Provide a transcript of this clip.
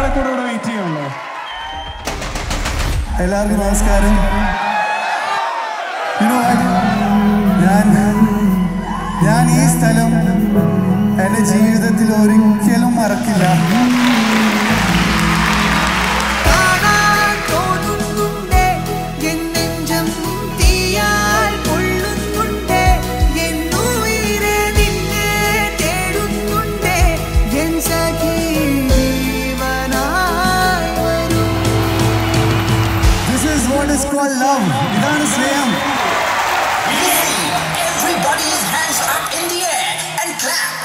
കൂടെ ഇവിടെ വെയിറ്റ് ചെയ്യുന്നുണ്ടോ? എല്ലാവർക്കും നമസ്കാരം. ഞാൻ ഈ സ്ഥലം എൻ്റെ ജീവിതത്തിൽ ഒരിക്കലും മറക്കില്ല. What is called love? ഇതാണ് സ്നേഹം. Everybody's hands up in the air and clap.